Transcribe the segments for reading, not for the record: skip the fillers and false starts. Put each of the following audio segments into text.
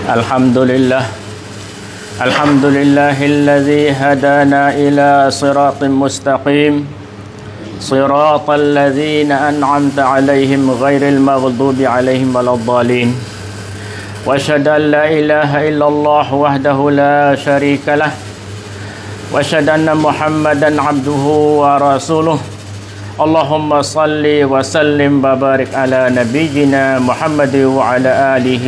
الحمد لله الحمد لله الذي هدانا إلى صراط مستقيم صراط الذين أنعمت عليهم غير المغضوب عليهم ولا الضالين وأشهد أن لا إله إلا الله وحده لا شريك له وأشهد أن محمدا عبده ورسوله اللهم صل وسلم وبارك على نبينا محمد وعلى آله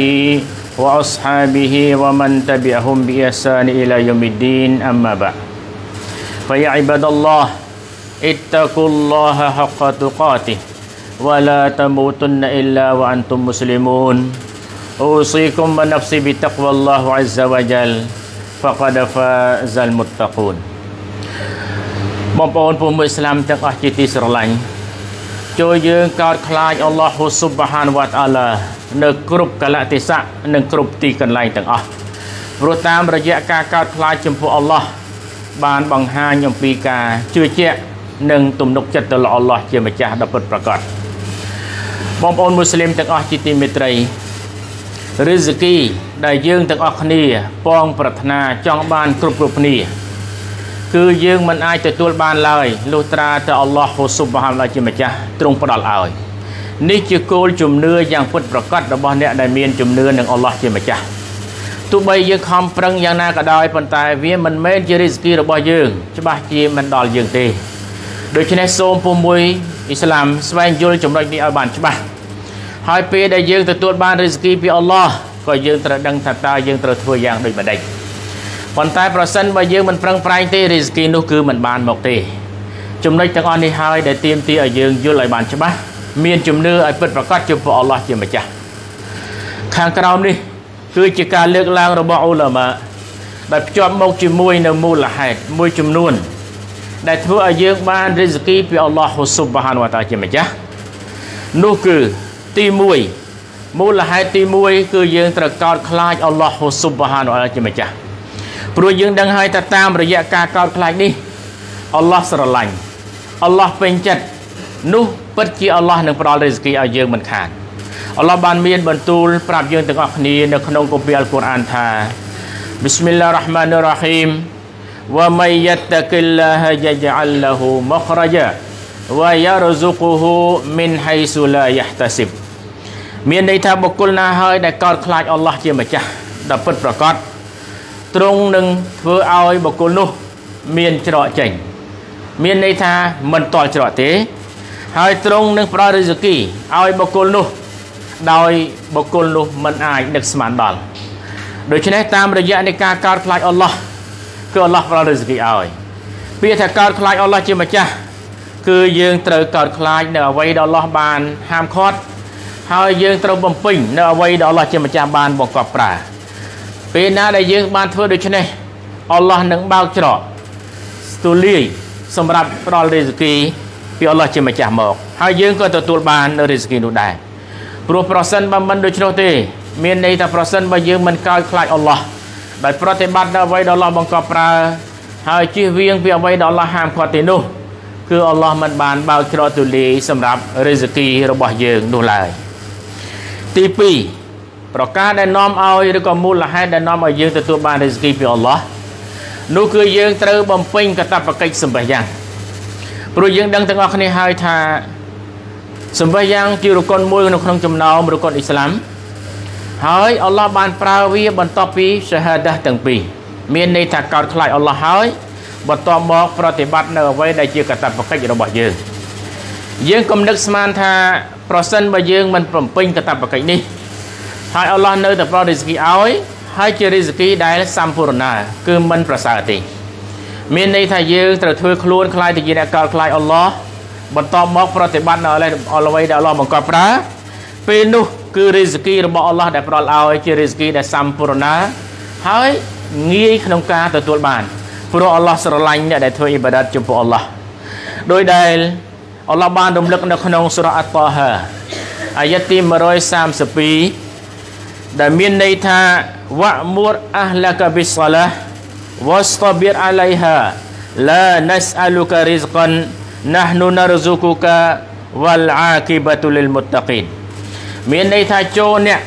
وأصحابه ومن تبعهم بإحسان إلى يوم الدين أما بعد فيا عباد الله اتقوا الله حق تقاته ولا تموتن إلا وأنتم مسلمون أوصيكم ونفسي بتقوى الله عز وجل فقد فاز المتقون បងប្អូនពលឥស្លាមទាំងអស់ជាទីស្រឡាញ់ចូលយើងកោតខ្លាចអល់ឡោះស៊ុបហានវតាអាឡានៅគ្រប់កលៈទេសៈនិងគ្រប់ទីកន្លែងទាំងអស់ព្រោះតាមរយៈការកោតខ្លាចចំពោះអល់ឡោះបានបង្ហាញអំពីការជឿជាក់និងទំនុកចិត្តទៅលើអល់ឡោះជាម្ចាស់ដ៏ពិតប្រាកដបងប្អូនមូស្លីមទាំងអស់ជាទីមេត្រីរិស្គីដែលយើងទាំងអស់គ្នាប៉ងប្រាថ្នាចង់បានគ្រប់គ្នាគឺយើងមិនអាចទទួលបានឡើយលុះត្រាតែអល់ឡោះស៊ុបហានជាម្ចាស់ទ្រង់ផ្ដល់ឲ្យនេះជាគោលជំនឿយ៉ាងពិតប្រាកដរបស់អ្នកដែលមានជំនឿនឹងអល់ឡោះជាម្ចាស់ទោះបីយើងខំប្រឹងយ៉ាងណាក៏ដោយប៉ុន្តែវាមិនមែនជារិស្គីរបស់យើងច្បាស់ជាមិនដល់យើងទេដូច្នេះសូមពុំមួយអ៊ីស្លាមស្វែងយល់ចំណុចនេះឲ្យបានច្បាស់ហើយពេលដែលយើងទទួលបានរិស្គីពីអល់ឡោះក៏យើងត្រូវដឹងថាតើយើងត្រូវធ្វើយ៉ាងដូចម្តេចប៉ុន្តែប្រសិនបើយើងមិនប្រឹងប្រែងទេរិស្គីនោះគឺមិនបានមកទេចំណុចទាំងអស់នេះហើយដែលទាមទារឲ្យយើងយល់ឲ្យបានច្បាស់មានជំនឿឲ្យពិតប្រាកដចំពោះអល់ឡោះជាម្ចាស់ខាងក្រោមនេះគឺជាការលើកឡើងរបស់អ៊ូឡាម៉ាដែលភ្ជាប់មកជាមួយនៅមូលហេតុមួយចំនួនដែលធ្វើឲ្យយើងបានរិស្គីពីអល់ឡោះស៊ុបហានវតាអាឡាជាម្ចាស់នោះគឺទី1មូលហេតុទី1គឺយើងត្រូវកោតខ្លាចអល់ឡោះស៊ុបហានវតាអាឡាជាម្ចាស់ព្រោះយើងដឹងហើយថាតាមរយៈការកោតខ្លាចនេះអល់ឡោះស្រឡាញ់អល់ឡោះពេញចិត្តនោះពិតជាអល់ឡោះនឹងផ្ដល់រិស្គីឲ្យយើងមិនខានអល់ឡោះបានមានបន្ទូលប្រាប់យើងទាំងអស់គ្នានៅក្នុងគម្ពីរអល់កុរអានថាប៊ីស្មិលឡាហ៊ីររ៉ាហ្មានីររ៉ាហ៊ីមវ៉ាមៃយត្តកិលឡាហយជអលឡហ៊ូមខ្រជាវ៉ាយរស៊ុកហ៊ូមីនហៃស៊ូឡាយះតសិបមានន័យថាបុគ្គលណាហើយដែលកោតខ្លាចអល់ឡោះជាម្ចាស់ដ៏ពិតប្រាកដទ្រង់នឹងធ្វើឲ្យបុគ្គលនោះមានច្រកចេញមានន័យថាមិនតល់ច្រកទេហើយទ្រង់នឹងផ្ដល់រិស្គីឲ្យបុគ្គលនោះដោយបុគ្គលនោះមិនអាចនឹកស្មានដល់ដូច្នេះតាមរយៈនៃការកោតខ្លាចអល់ឡោះគឺអល់ឡោះផ្ដល់រិស្គីឲ្យពាក្យថាកោតខ្លាចអល់ឡោះជាម្ចាស់គឺយើងត្រូវកោតខ្លាចនៅអ្វីដែលអល់ឡោះបានហាមឃាត់ហើយយើងត្រូវបំពេញនៅអ្វីដែលអល់ឡោះជាម្ចាស់បានបង្កប់ប្រើពេលណាដែលយើងបានធ្វើដូច្នេះអល់ឡោះនឹងបើកច្រកទូលាយសម្រាប់ផ្ដល់រិស្គីពីអល់ឡោះជាម្ចាស់មកហើយយើងក៏ទទួលបាននៅរិស្គីនោះដែរព្រោះប្រសិនបើមិនដូច្នោះទេមានន័យថាប្រសិនបើយើងមិនកោតខ្លាចអល់ឡោះដោយប្រតិបត្តិនៅអ្វីដែលអល់ឡោះបង្កប់ប្រើហើយជៀសវាងពីអ្វីដែលអល់ឡោះហាមឃាត់ទេនោះគឺអល់ឡោះមិនបានបើកច្រកទូលាយសម្រាប់រិស្គីរបស់យើងនោះឡើយទី2ប្រការដែលនាំឲ្យឬក៏មូលហេតុដែលនាំឲ្យយើងទទួលបានរិស្គីពីអល់ឡោះនោះគឺយើងត្រូវបំពេញកាតព្វកិច្ចសម្បះយ៉ាងព្រោះយើងដឹងទាំងអស់គ្នាហើយថាសម្បះយ៉ាងជារុកុនមួយនៅក្នុងចំណោមរុកុនអ៊ីស្លាមហើយអល់ឡោះបានប្រើវាបន្ទាប់ពីសាហាដាទាំងពីរមានន័យថាកោតខ្លាចអល់ឡោះហើយបន្ទាប់មកប្រតិបត្តិនៅអ្វីដែលជាកាតព្វកិច្ចរបស់យើងកុំនឹកស្មានថាប្រសិនបើយើងមិនបំពេញកាតព្វកិច្ចនេះហើយអល់ឡោះនៅតែផ្ដល់រិស្គីឲ្យហើយជារិស្គីដែលសម្ពូរណាគឺមិនប្រសើរទេមានន័យថាយើងត្រូវធ្វើខ្លួនខ្លាចទៅជាអ្នកកោតខ្លាចអល់ឡោះបន្តមកប្រតិបត្តិនៅអ្វីដែលអល់ឡោះបង្កប់ប្រើពេលនោះគឺរិស្គីរបស់អល់ឡោះដែលផ្ដល់ឲ្យជារិស្គីដែលសម្ពូរណាហើយងាយក្នុងការទទួលបានព្រោះអល់ឡោះស្រឡាញ់អ្នកដែលធ្វើអ៊ីបាដាតចំពោះអល់ឡោះដោយដែលអល់ឡោះបានរំលឹកនៅក្នុងសូរ៉ាអតតាហាអាយ៉ាទី132ដែលមានន័យថាវ៉ាមុរអះឡាកាប៊ីស្សាឡាវ៉ាស្តាប៊ីរអាឡៃហាឡាណាស្អលូការិស្កានណាហ្នូណារហ្ស៊ុគុកាវលអាគីបតុលិលមុតតកីនមានន័យថាចូលអ្នក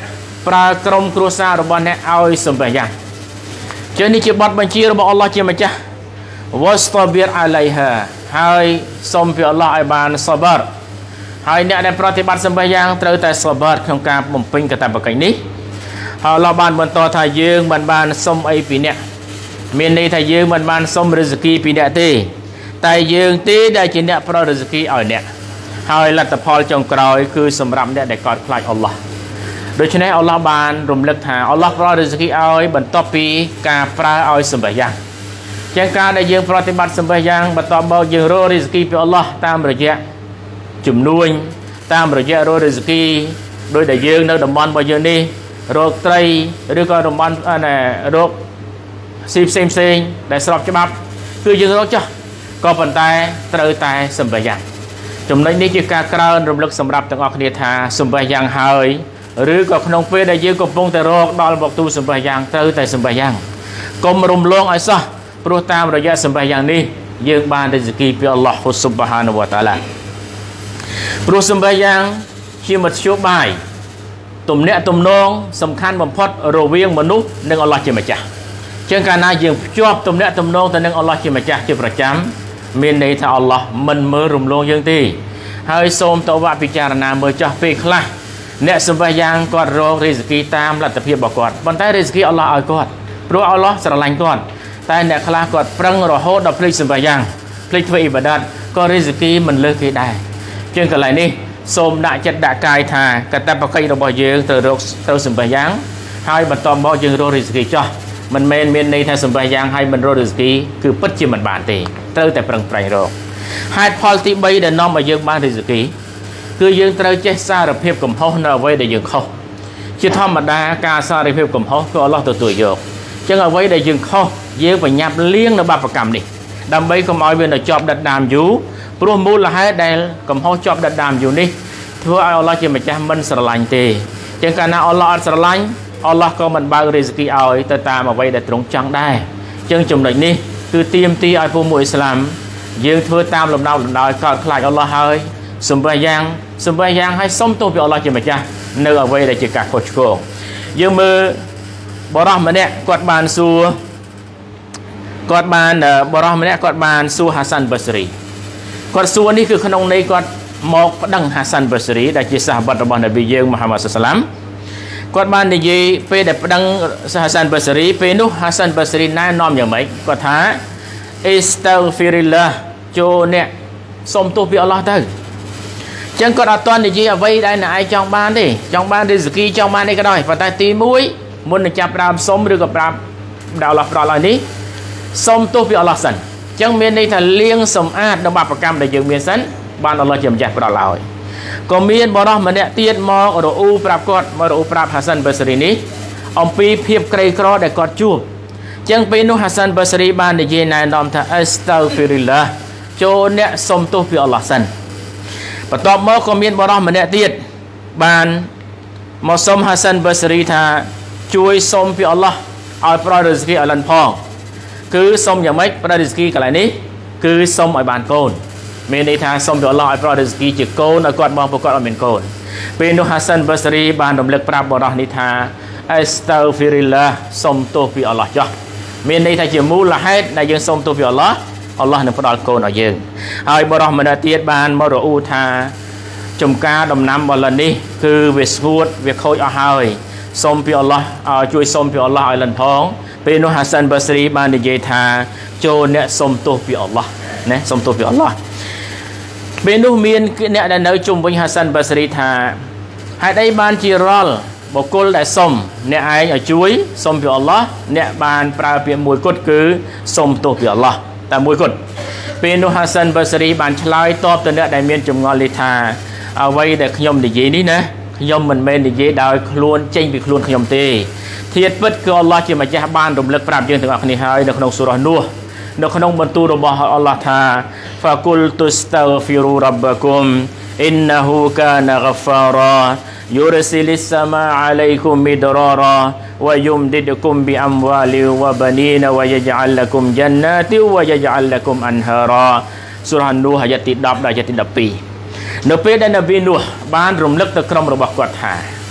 ប្រើក្រុមគ្រួសាររបស់អ្នកឲ្យសម្បះយ៉ាងចឹងនេះជាបទបញ្ជារបស់អល់ឡោះជាម្ចាស់វ៉ាស្តាប៊ីរអាឡៃហាហើយសូមពីអល់ឡោះឲ្យបានសបរហើយអ្នកដែលប្រតិបត្តិសម្បះយ៉ាងត្រូវតែសបរក្នុងការបំពេញកាតព្វកិច្ចនេះហើយអល់ឡោះបានបន្តថាយើងមិនបានសុំអីពីអ្នកមានន័យថាយើងមិនបានសុំរិស្គីពីអ្នកទេតែយើងទេដែលជាអ្នកប្រោសរិស្គីឲ្យអ្នកហើយលទ្ធផលចុងក្រោយគឺសម្រាប់អ្នកដែលកោតខ្លាចអល់ឡោះដូច្នេះអល់ឡោះបានរំលឹកថាអល់ឡោះប្រោសរិស្គីឲ្យបន្ទាប់ពីការប្រើឲ្យសម្បះយ៉ាងជាងការដែលយើងប្រតិបត្តិសម្បះយ៉ាងបន្តមកយើងរករិស្គីពីអល់ឡោះតាមរយៈជំនួញតាមរយៈរករិស្គីដោយដែលយើងនៅតំបន់របស់យើងនេះរកត្រីឬក៏តំបន់រកស៊ីផ្សេងដែលស្របច្បាប់គឺយើងរកចោះក៏ប៉ុន្តែត្រូវតែសម្បះយ៉ាងចំណុចនេះជាការក្រើនរំលឹកសម្រាប់ទាំងអស់គ្នាថាសម្បះយ៉ាងហើយឬក៏ក្នុងពេលដែលយើងកំពុងតែរកដល់វត្ថុសម្បះយ៉ាងត្រូវតែសម្បះយ៉ាងកុំរំលងឲ្យសោះព្រោះតាមរយៈសម្បះយ៉ាងនេះយើងបានរិស្គីពីអល់ឡោះស៊ុបហានវតាឡាព្រោះសម្បះយ៉ាងជាមធ្យោបាយទំនាក់ទំនងសំខាន់បំផុតរវាងមនុស្សនិងអល់ឡោះជាម្ចាស់ជាងកាលណាយើងភ្ជាប់ទំនាក់ទំនងទៅនឹងអល់ឡោះជាម្ចាស់ជាប្រចាំមានន័យថាអល់ឡោះមិនមើលរំលងយើងទេហើយសូមតវ៉ាពិចារណាមើលចោះពេលខ្លះអ្នកសម្បះយ៉ាងគាត់រករិស្គីតាមលទ្ធភាពរបស់គាត់ប៉ុន្តែរិស្គីអល់ឡោះឲ្យគាត់ព្រោះអល់ឡោះស្រឡាញ់គាត់តែអ្នកខ្លះគាត់ប្រឹងរហូតដល់ភ្លេចសម្បះយ៉ាងភ្លេចធ្វើអ៊ីបាដាតក៏រិស្គីមិនលើសគេដែរជាងកន្លែងនេះសូមដាក់ចិត្តដាក់កាយថាកាតព្វកិច្ចរបស់យើងត្រូវសម្បះយ៉ាងហើយបន្តមកយើងរករិស្គីចោះមិនមែនមានន័យថាសម្បះយ៉ាងហើយមិនរករិស្គីគឺពិតជាមិនបានទេត្រូវតែប្រឹងប្រែងរកហេតុផលទី3ដែលនាំឲ្យយើងបានរិស្គីគឺយើងត្រូវចេះសារភាពកំហុសនៅអ្វីដែលយើងខុសជាធម្មតាការសារភាពកំហុសគឺអល់ឡោះទទួលយកចឹងអ្វីដែលយើងខុសយើងបញ្ញាប់លៀងនៅបាបកម្មនេះដើម្បីកុំឲ្យវានៅជាប់ដិតដាមយូរព្រោះមូលហេតុដែលកំហុសជាប់ដិតដាមយូរនេះធ្វើឲ្យអល់ឡោះជាម្ចាស់មិនស្រឡាញ់ទេចឹងកាលណាអល់ឡោះអត់ស្រឡាញ់អល់ឡោះក៏មិនបើករិស្គីឲ្យទៅតាមអ្វីដែលទ្រង់ចង់ដែរចឹងចំណុចនេះគឺទាមទារឲ្យពុទ្ធអ៊ីស្លាមយើងធ្វើតាមលំដាប់លំដោយកោតខ្លាចអល់ឡោះហើយសម្បះយ៉ាងឲ្យសុំទោសពីអល់ឡោះជាម្ចាស់នៅអ្វីដែលជាការខុសឆ្គងយើងមើលបរិះម្នាក់គាត់បានសួរហាសាន់បាស្រីគាត់សួរនេះគឺក្នុងន័យគាត់មកប្តឹងហាសាន់បាស្រីដែលជាសាហាបតរបស់នប៊ីយើងមូហាម៉ាត់សាឡាមគាត់បាននិយាយពេលដែលប្តឹងហាសាន់បាស្រីពេលនោះហាសាន់បាស្រីណែនាំយ៉ាងម៉េចគាត់ថាអ៊ីស្តាហ្វីរិលឡាចូលអ្នកសុំទោសពីអល់ឡោះទៅចឹងគាត់អត់ទាន់និយាយអ្វីដែលអ្នកឯងចង់បានទេចង់បានរិស្គីចង់បានអីក៏ដោយប៉ុន្តែទី1មុននឹងចាប់ដើមសុំឬក៏ប្រាប់ដល់អល់ឡោះផ្ដល់ឲ្យនេះសុំទោសពីអល់ឡោះសិនចឹងមានន័យថាលាងសម្អាតនៅបាបកម្មដែលយើងមានសិនបានអល់ឡោះជាម្ចាស់ផ្ដល់ឲ្យក៏មានបរិះម្នាក់ទៀតមករអ៊ូប្រាប់គាត់មករអ៊ូប្រាប់ហាសាន់បាស្រីនេះអំពីភាពក្រីក្រដែលគាត់ជួបចឹងពេលនោះហាសាន់បាស្រីបាននិយាយណែនាំថាអស្តាហ្វីរិលឡាចូលអ្នកសុំទោសពីអល់ឡោះសិនបន្ទាប់មកក៏មានបរិះម្នាក់ទៀតបានមកសុំហាសាន់បាស្រីថាជួយសុំពីអល់ឡោះឲ្យប្រោសរិស្គីឲ្យលិនផងគឺសុំយ៉ាងម៉េចប្រោសរិស្គីកន្លែងនេះគឺសុំឲ្យបានកូនមានន័យថាសុំពីអល់ឡោះឲ្យប្រោសរិស្គីជាកូនឲ្យគាត់បងប្រកបអត់មានកូនពេលនោះហាសាន់បាស្រីបានរំលឹកប្រាប់បរិះនេះថាអស្តាហ្វីរិលឡាសុំទោសពីអល់ឡោះចុះមានន័យថាជាមូលហេតុដែលយើងសុំទោសពីអល់ឡោះអល់ឡោះនឹងផ្ដល់កូនឲ្យយើងហើយបរិះម្នាក់ទៀតបានមករអ៊ូថាចំការដំណាំបលនេះគឺវាស្ងួតវាខូចអស់ហើយសូមពីអល់ឡោះជួយសូមពីអល់ឡោះឲ្យលិនផងពេលនោះហាសាន់បាស្រីបាននិយាយថាចូលអ្នកសុំទោសពីអល់ឡោះណាសុំទោសពីអល់ឡោះពេលនោះមានអ្នកដែលនៅជុំវិញហាសាន់បាស្រីថាហេតុអីបានជារាល់បុគ្គលដែលសុំអ្នកឯងឲ្យជួយសុំពីអល់ឡោះអ្នកបានប្រើពាក្យមួយគត់គឺសុំទោសពីអល់ឡោះតែមួយគត់ពេលនោះហាសាន់បាស្រីបានឆ្លើយតបទៅអ្នកដែលមានចម្ងល់នេះថាអ្វីដែលខ្ញុំនិយាយនេះណាខ្ញុំមិនមែននិយាយដោយខ្លួនចេញពីខ្លួនខ្ញុំទេធាតុពិតគឺអល់ឡោះជាម្ចាស់បានរំលឹកប្រាប់យើងទាំងអស់គ្នាហើយនៅក្នុងសូរ៉ានូះនៅក្នុងបន្ទូលរបស់អល់ឡោះថា فَقُلْتُ اسْتَغْفِرُوا رَبَّكُمْ إِنَّهُ كَانَ غَفَّارًا يُرْسِلِ السَّمَاءَ عَلَيْكُمْ مِدْرَارًا وَيُمْدِدْكُمْ بِأَمْوَالٍ وَبَنِينَ وَيَجْعَلْ لَكُمْ جَنَّاتٍ وَيَجْعَلْ لَكُمْ أَنْهَارًا សូរ៉ានូះអាយ៉ាទី10ដល់អាយ៉ាទី12នៅពេលដែលនប៊ីនូះបានរំលឹកទៅក្រុមរបស់គាត់ថា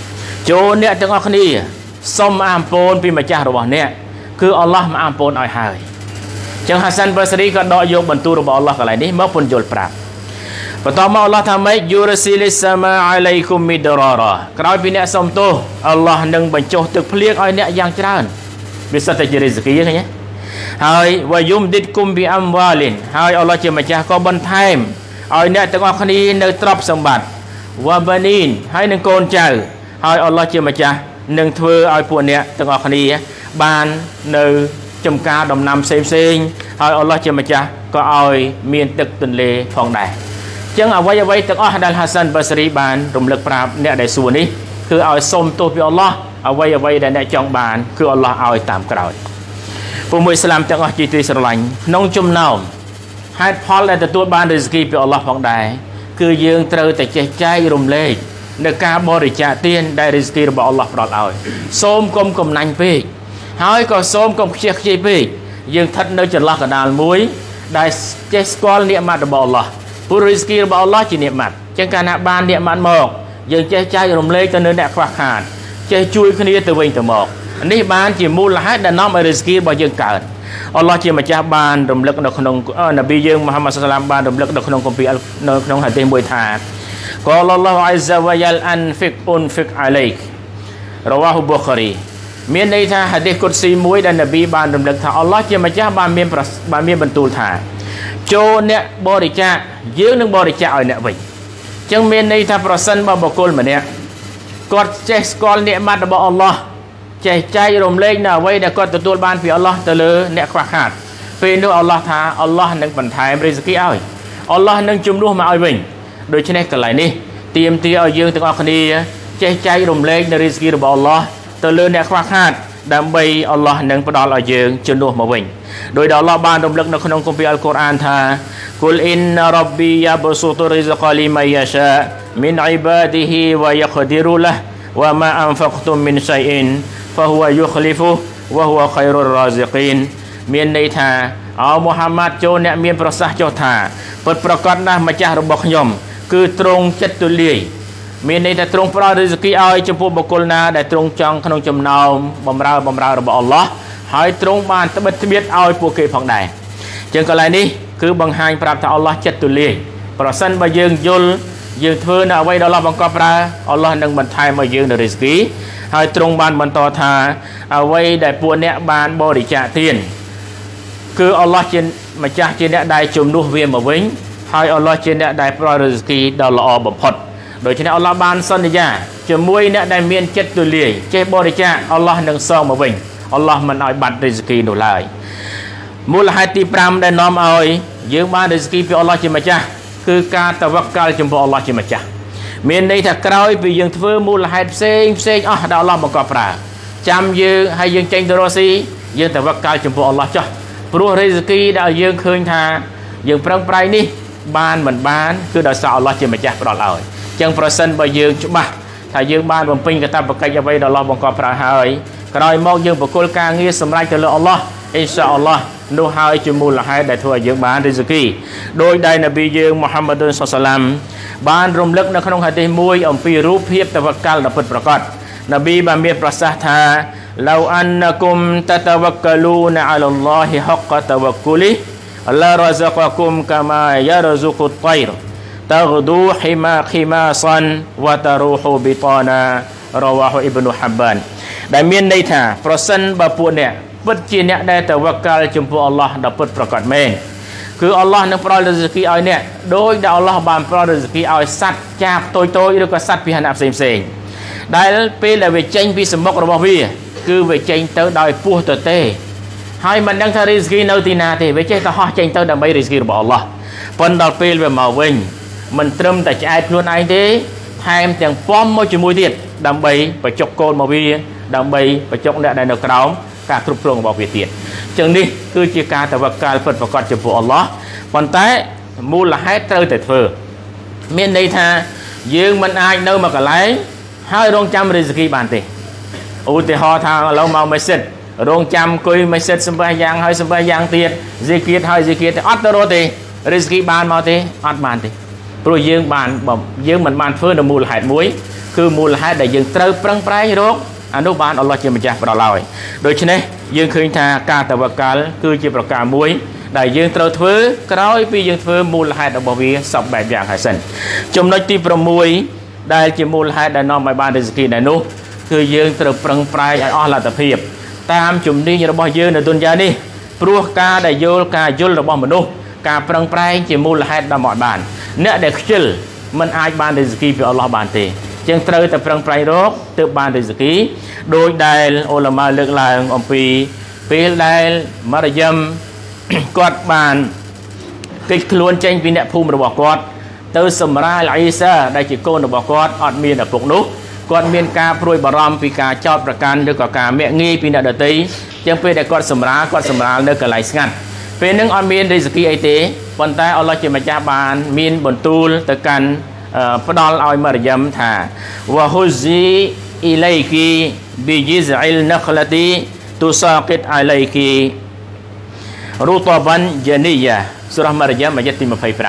ចូលអ្នកទាំងអស់គ្នាសូមអាមពនពីម្ចាស់របស់អ្នកគឺអល់ឡោះមកអាមពនឲ្យហើយចឹងហាសាន់បាស្រីក៏ដកយកបន្ទូលរបស់អល់ឡោះកន្លែងនេះមកពន្យល់ប្រាប់បន្តមកអល់ឡោះថាម៉េចយូរស៊ីលីសាម៉ាអាឡៃគុំមីដររ៉ាក្រោយពីអ្នកសុំទោសអល់ឡោះនឹងបញ្ចុះទឹកភ្លៀងឲ្យអ្នកយ៉ាងច្រើនវាសិតតែជារិស្គីឃើញទេហើយវ៉ាយុមឌិតគុំប៊ីអាំវ៉ាលិនហើយអល់ឡោះជាម្ចាស់ក៏បន្ថែមឲ្យអ្នកទាំងអស់គ្នានៅទ្រព្យសម្បត្តិវ៉ាបានីនហើយនឹងកូនចៅហើយអល់ឡោះជាម្ចាស់នឹងធ្វើឲ្យពួកអ្នកទាំងអស់គ្នាបាននៅចំការដំណាំផ្សេងហើយអល់ឡោះជាម្ចាស់ក៏ឲ្យមានទឹកទន្លេផងដែរចឹងអ្វីទាំងអស់ដែលហាសាន់បាស្រីបានរំលឹកប្រាប់អ្នកដែលសួរនេះគឺឲ្យសូមទោសពីអល់ឡោះអ្វីដែលអ្នកចង់បានគឺអល់ឡោះឲ្យតាមក្រោយពួកមួយស្លាមទាំងអស់ជាទីស្រឡាញ់ក្នុងចំណោមហេតុផលដែលទទួលបានរិស្គីពីអល់ឡោះផងដែរគឺយើងត្រូវតែចេះចែករំលែកនៅការបរិច្ចាគទានដែលរិស្គីរបស់អល់ឡោះផ្ដល់ឲ្យសូមកុំកំណាញ់ពេកហើយក៏សូមកុំខ្ជះខ្ជាយពេកយើងស្ថិតនៅចន្លោះកណ្ដាលមួយដែលចេះស្គាល់និម័តរបស់អល់ឡោះព្រោះរិស្គីរបស់អល់ឡោះជានិម័តចឹងកាលណាបាននិម័តមកយើងចេះចែករំលែកទៅនៅអ្នកខ្វះខាតចេះជួយគ្នាទៅវិញទៅមកនេះបានជាមូលហេតុដែលនាំឲ្យរិស្គីរបស់យើងកើតអល់ឡោះជាម្ចាស់បានរំលឹកនៅក្នុងនប៊ីយើងមូហាម៉ាត់សាឡាមបានរំលឹកនៅក្នុងគម្ពីរនៅក្នុងហាឌីសមួយថាកលឡោះអាហ្សាវ៉ាយ៉ាលអានហ្វិកអាឡៃករ៉ាហ៊ូប៊ូខារីមានន័យថាហាឌីសគុតស៊ីមួយដែលនប៊ីបានរំលឹកថាអល់ឡោះជាម្ចាស់បានមានបន្ទូលថាចូលអ្នកបរិច្ចាគយើងនឹងបរិច្ចាគឲ្យអ្នកវិញអញ្ចឹងមានន័យថាប្រសិនបើបុគ្គលម្នាក់គាត់ចេះស្គាល់និម័តរបស់អល់ឡោះចេះចែករំលែកនៅអ្វីដែលគាត់ទទួលបានពីអល់ឡោះទៅលើអ្នកខ្វះខាតពេលនោះអល់ឡោះថាអល់ឡោះនឹងបន្ថែមរិស្គីឲ្យអល់ឡោះនឹងជំនួសមកឲ្យវិញដូច្នេះកន្លែងនេះទាមទារឲ្យយើងទាំងអស់គ្នាចេះចែករំលែកនៅរិស្គីរបស់អល់ឡោះទៅលើអ្នកខ្វះខាតដើម្បីអល់ឡោះនឹងផ្ដល់ឲ្យយើងជំនួសមកវិញដោយដែលអល់ឡោះបានរំលឹកនៅក្នុងគម្ពីរអល់កុរអានថាគុលអ៊ីនរ៉ប៊ីយ៉ាបស៊ុតរិស្កលីមៃយ៉ាសាមីនអ៊ីបាឌីហ៊ីវ៉ាយ៉ាក្ឌីរុលះវ៉ាម៉ាអានហ្វកតុមមីនឆៃអ៊ីនفهو يخلفه وهو خير الرازقين មានន័យថាអោមូហាម៉ាត់ចូលអ្នកមានប្រសាសន៍ចុះថាពិតប្រកបណាស់ម្ចាស់របស់ខ្ញុំគឺទ្រង់ចិត្តទូលាយមានន័យថាទ្រង់ផ្ដល់រិស្គីឲ្យចំពោះបុគ្គលណាដែលទ្រង់ចង់ក្នុងចំណោមបំរើរបស់អល់ឡោះហើយទ្រង់បានត្បិតត្បៀតឲ្យពួកគេផងដែរចឹងកន្លែងនេះគឺបង្ហាញប្រាប់ថាអល់ឡោះចិត្តទូលាយប្រសិនបើយើងយល់យើងធ្វើនៅអ្វីដែលអល់ឡោះបង្កប់ប្រើអល់ឡោះនឹងបន្ថែមឲ្យយើងនូវរិស្គីហើយទ្រង់បានបន្តថាអ្វីដែលពួកអ្នកបានបរិច្ចាគទានគឺអល់ឡោះជាម្ចាស់ជាអ្នកដែលជំនួសវាមកវិញហើយអល់ឡោះជាអ្នកដែលផ្ដល់រិស្គីដ៏ល្អបំផុតដូច្នេះអល់ឡោះបានសន្យាជាមួយអ្នកដែលមានចិត្តទូលាយចេះបរិច្ចាគអល់ឡោះនឹងសងមកវិញអល់ឡោះមិនឲ្យបាត់រិស្គីនោះឡើយមូលហេតុទី5ដែលនាំឲ្យយើងបានរិស្គីពីអល់ឡោះជាម្ចាស់គឺការតវកលចំពោះអល់ឡោះជាម្ចាស់មានន័យថាក្រោយពីយើងធ្វើមូលហេតុផ្សេងអស់ដែលអល់ឡោះបង្កប់ប្រើចាំយើងហើយយើងចេញទៅរកស៊ីយើងតវកលចំពោះអល់ឡោះចុះព្រោះរិស្គីដែលយើងឃើញថាយើងប្រឹងប្រែងនេះបានមិនបានគឺដោយសារអល់ឡោះជាម្ចាស់ផ្ដល់ឲ្យអញ្ចឹងប្រសិនបើយើងច្បាស់ថាយើងបានបំពេញកាតព្វកិច្ចអ្វីដែលអល់ឡោះបង្កប់ប្រើហើយក្រោយមកយើងបកគលការងារសម្រេចទៅលើអល់ឡោះអ៊ីនសាអល់ឡោះនោះហើយជាមូលហេតុដែលធ្វើឲ្យយើងបានរិស្គីដោយដែលនប៊ីយើងមូហាម៉ាត់សល្លល់ឡាមបានរំលឹកនៅក្នុងហាឌីសមួយអំពីរូបភាពតវកលដ៏ពិតប្រាកដនប៊ីបានមានប្រសាសន៍ថាឡៅអានណាគុមតតវកលូនអាឡឡោះហកតវកលីឡារហ្សាកគុមកាម៉ាយ៉ារហ្សុកតៃរតហ្ឌូហ៊ីម៉ាសានវតរូហ៊ូប៊ីតាណារវ៉ាហ៊ូអ៊ីប៊នុហាប់បានដែលមានន័យថាប្រសិនបើពួកអ្នកពិតជាអ្នកដែលតវកលចំពោះអល់ឡោះដ៏ពិតប្រាកដមែនគឺអល់ឡោះនឹងផ្ដល់រិស្គីឲ្យអ្នកដោយដែលអល់ឡោះបានផ្ដល់រិស្គីឲ្យសត្វចាបតូចឬក៏សត្វពាហនៈផ្សេងដែលពេលដែលវាចេញពីសមុខរបស់វាគឺវាចេញទៅដោយពោះទទេហើយមិនដឹងថារិស្គីនៅទីណាទេវាចេះតែហោះចេញទៅដើម្បីរិស្គីរបស់អល់ឡោះប៉ុន្តែដល់ពេលវាមកវិញមិនត្រឹមតែឆ្អែតខ្លួនឯងទេថែមទាំងពំមកជាមួយទៀតដើម្បីបញ្ចុកកូនមកវាដើម្បីបញ្ចុកអ្នកដែលនៅក្រោមការគ្រប់គ្រងរបស់វាទៀតចឹងនេះគឺជាការតវកលពិតប្រាកដចំពោះអល់ឡោះប៉ុន្តែមូលហេតុត្រូវតែធ្វើមានន័យថាយើងមិនអាចនៅមួយកន្លែងហើយរងចាំរិស្គីបានទេឧទាហរណ៍ថាឥឡូវមកម៉ាស៊ីតរងចាំអង្គុយម៉ាស៊ីតសម្បះយ៉ាងហើយសម្បះយ៉ាងទៀតស៊ីគៀតហើយស៊ីគៀតអត់ទៅរកទេរិស្គីបានមកទេអត់បានទេព្រោះយើងមិនបានធ្វើនៅមូលហេតុមួយគឺមូលហេតុដែលយើងត្រូវប្រឹងប្រែងរកអនុបានអល់ឡោះជាម្ចាស់ប្រឡើយដូច្នេះយើងឃើញថាការតវកាល់គឺជាប្រការមួយដែលយើងត្រូវធ្វើក្រោយពីយើងធ្វើមូលហេតុរបស់វាសពបែបយ៉ាងហើយសិនចំណុចទី6ដែលជាមូលហេតុដែលនាំឲ្យបានរិស្គីដែលនោះគឺយើងត្រូវប្រឹងប្រែងឲ្យអស់លទ្ធភាពតាមជំនាញរបស់យើងនៅទុនយ៉ានេះព្រោះការដែលការយល់របស់មនុស្សការប្រឹងប្រែងជាមូលហេតុដល់មកបានអ្នកដែលខ្ជិលមិនអាចបានរិស្គីពីអល់ឡោះបានទេចឹងត្រូវតែប្រឹងប្រែងរកទើបបានរិស្គីដោយដែលឧលមាលើកឡើងអំពីពេលដែលម៉ារីយ៉ាំគាត់បានគេចខ្លួនចេញពីអ្នកភូមិរបស់គាត់ទៅសម្រាលអ៊ីសាដែលជាកូនរបស់គាត់អត់មានឪពុកនោះគាត់មានការព្រួយបារម្ភពីការចោទប្រកាន់ឬក៏ការមាក់ងាយពីអ្នកដទៃចឹងពេលដែលគាត់សម្រាលនៅកន្លែងស្ងាត់ពេលហ្នឹងអត់មានរិស្គីអីទេប៉ុន្តែអល់ឡោះជាម្ចាស់បានមានបន្ទូលទៅកាន់ផ្ដល់ឲ្យម៉ារីយ៉ាំថាវ៉ាហ៊ូស៊ីអ៊ីឡៃគីប៊ីជីហ្អ៊ីលណាក្លាទីទូសាគិតអាឡៃគីរូតបានយ៉ានីយ៉ាសូរ៉ាម៉ារីយ៉ាំអាយ៉ាត់ទី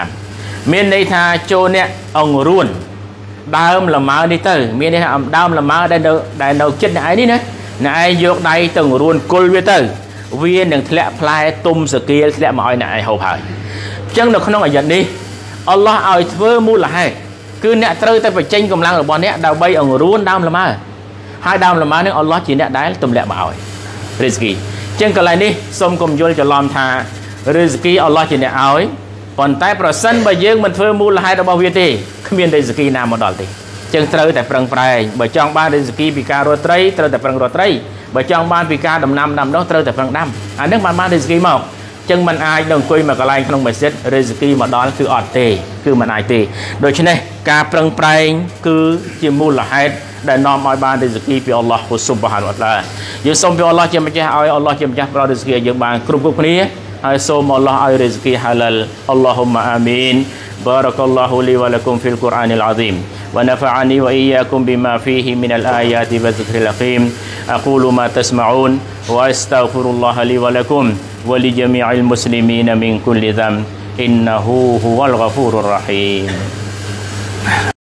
25មានន័យថាចូលអ្នកអង្រួនដើមលម៉ើនេះទៅមានន័យថាដើមលម៉ើដែលនៅចិត្តអ្នកឯងនេះណាអ្នកឯងយកដៃទៅអង្រួនគល់វាទៅវានឹងធ្លាក់ផ្លែទុំសកៀលធ្លាក់មកឲ្យអ្នកឯងហូបហើយអញ្ចឹងនៅក្នុងអាយ៉ាត់នេះអល់ឡោះឲ្យធ្វើមូលហេតុគឺអ្នកត្រូវតែបញ្ចេញកម្លាំងរបស់អ្នកដើម្បីអង្រួនដើមលម៉ើហើយដើមលម៉ើនឹងអល់ឡោះជាអ្នកដែលទម្លាក់មកឲ្យរិស្គីចឹងកន្លែងនេះសូមកុំយល់ច្រឡំថារិស្គីអល់ឡោះជាអ្នកឲ្យប៉ុន្តែប្រសិនបើយើងមិនធ្វើមូលហេតុរបស់វាទេគ្មានរិស្គីណាមកដល់ទេចឹងត្រូវតែប្រឹងប្រែងបើចង់បានរិស្គីពីការរត់ត្រីត្រូវតែប្រឹងរត់ត្រីបើចង់បានពីការដំណាំនោះត្រូវតែប្រឹងដាំអានឹងបានរិស្គីមកចឹងมันអាចនឹងអង្គុយមកកន្លែងក្នុងម៉ាស៊ីនរិស្គីមកដល់គឺអត់ទេគឺมันអាចទេដូច្នេះការប្រឹងប្រែងគឺជាមូលហេតុដែលនាំឲ្យបានរិស្គីពីអល់ឡោះស៊ុបហានវតាឡាយើងសូមពីអល់ឡោះជាម្ចាស់ឲ្យអល់ឡោះជាម្ចាស់ប្រោរិស្គីឲ្យយើងបានគ្រប់គ្នាហើយសូមអល់ឡោះឲ្យរិស្គីហាឡាល់អល់ឡោហ៊ុមអាមីនبارك الله لي ولكم في القرآن العظيم ونفعني وإياكم بما فيه من الآيات والذكر الحكيم أقول ما تسمعون وأستغفر الله لي ولكم ولجميع المسلمين من كل ذنب إنه هو الغفور الرحيم